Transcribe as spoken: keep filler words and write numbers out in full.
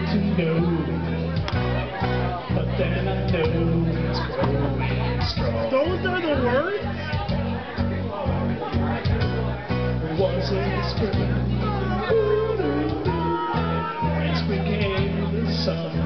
to know, but then I know it's growing strong. Those are the words? Was in the spring, when spring came the sun.